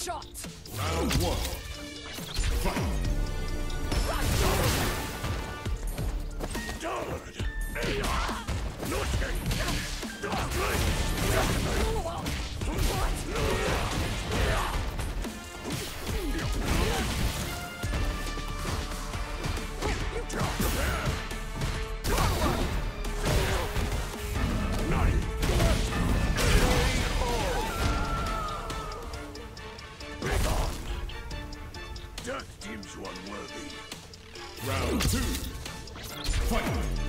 best shot! Round one. Fight! Death deems you unworthy. Round two. Fight!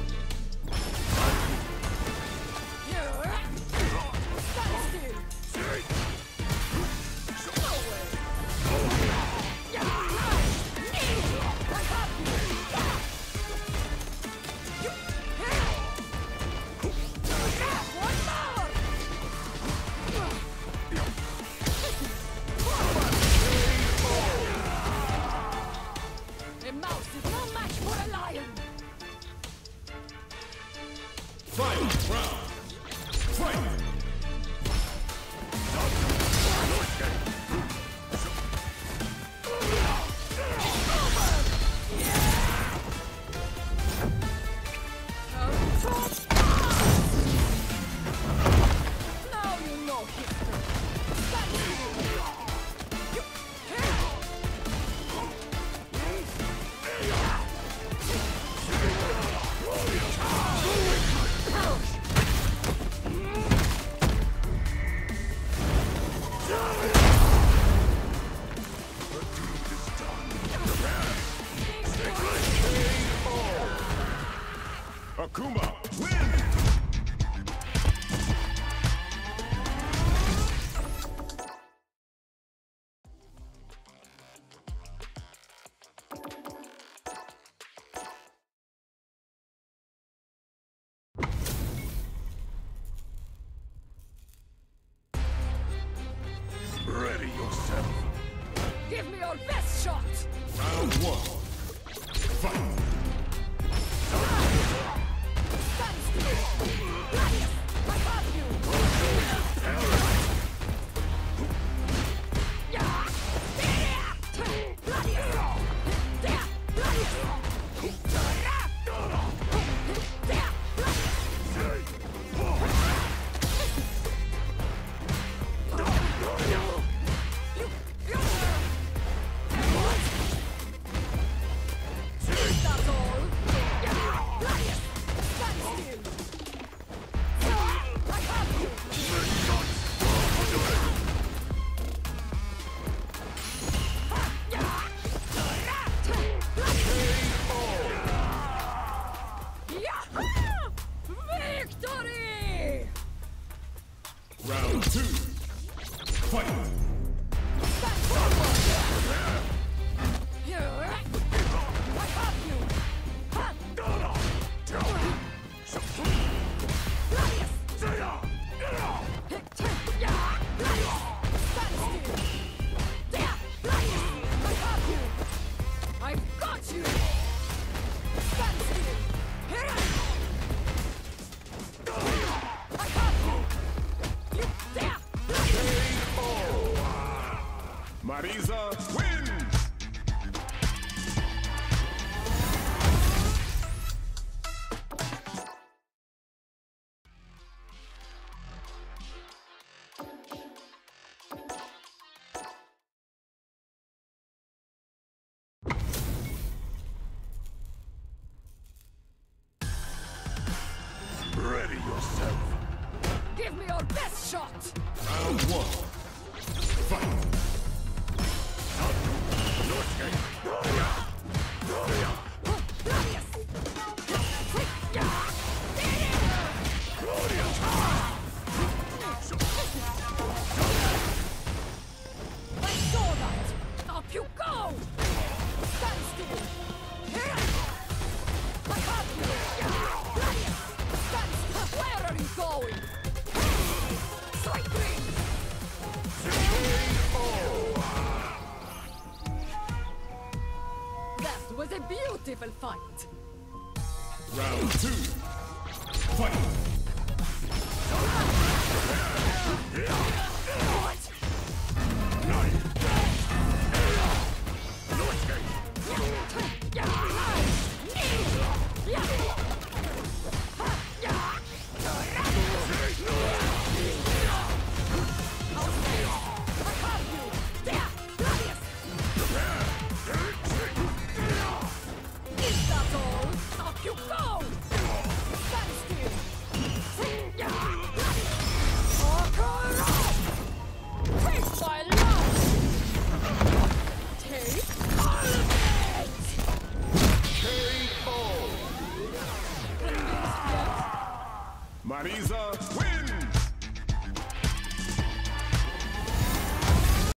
Final round. Fight! Akuma wins! Ready yourself. Give me your best shot! Round one. Fight! Round two. Fight! I've got you! Marisa wins! Ready yourself. Give me your best shot! Round one. Fight! I saw that! Up you go! Stand still! I have you! Stand still! Where are you going? Strike three! That was a beautiful fight! Round two. Fight!